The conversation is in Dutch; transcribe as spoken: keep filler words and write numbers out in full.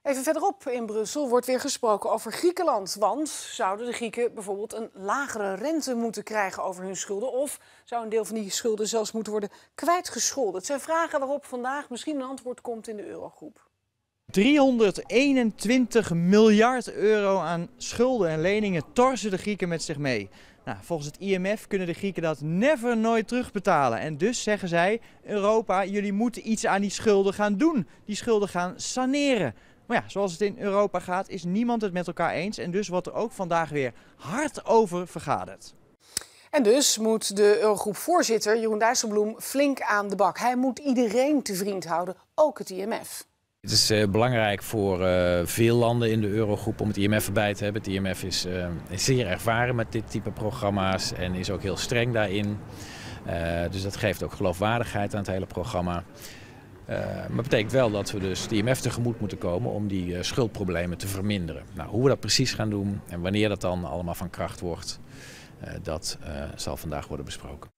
Even verderop in Brussel wordt weer gesproken over Griekenland. Want zouden de Grieken bijvoorbeeld een lagere rente moeten krijgen over hun schulden? Of zou een deel van die schulden zelfs moeten worden kwijtgescholden? Het zijn vragen waarop vandaag misschien een antwoord komt in de Eurogroep. driehonderdeenentwintig miljard euro aan schulden en leningen torsen de Grieken met zich mee. Nou, volgens het I M F kunnen de Grieken dat never nooit terugbetalen. En dus zeggen zij, Europa, jullie moeten iets aan die schulden gaan doen. Die schulden gaan saneren. Maar ja, zoals het in Europa gaat, is niemand het met elkaar eens. En dus wordt er ook vandaag weer hard over vergaderd. En dus moet de Eurogroep-voorzitter Jeroen Dijsselbloem flink aan de bak. Hij moet iedereen te vriend houden, ook het I M F. Het is uh, belangrijk voor uh, veel landen in de Eurogroep om het I M F erbij te hebben. Het I M F is, uh, is zeer ervaren met dit type programma's en is ook heel streng daarin. Uh, dus dat geeft ook geloofwaardigheid aan het hele programma. Uh, maar dat betekent wel dat we dus het I M F tegemoet moeten komen om die uh, schuldproblemen te verminderen. Nou, hoe we dat precies gaan doen en wanneer dat dan allemaal van kracht wordt, uh, dat uh, zal vandaag worden besproken.